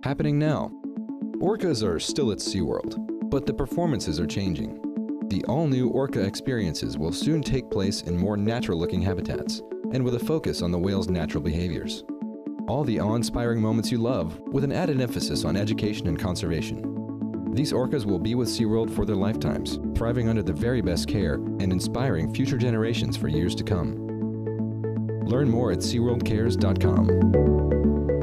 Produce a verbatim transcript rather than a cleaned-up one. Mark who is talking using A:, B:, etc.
A: happening now. Orcas are still at SeaWorld, but the performances are changing. The all-new Orca experiences will soon take place in more natural-looking habitats, and with a focus on the whale's natural behaviors. All the awe-inspiring moments you love, with an added emphasis on education and conservation. These orcas will be with SeaWorld for their lifetimes, thriving under the very best care and inspiring future generations for years to come. Learn more at sea world cares dot com.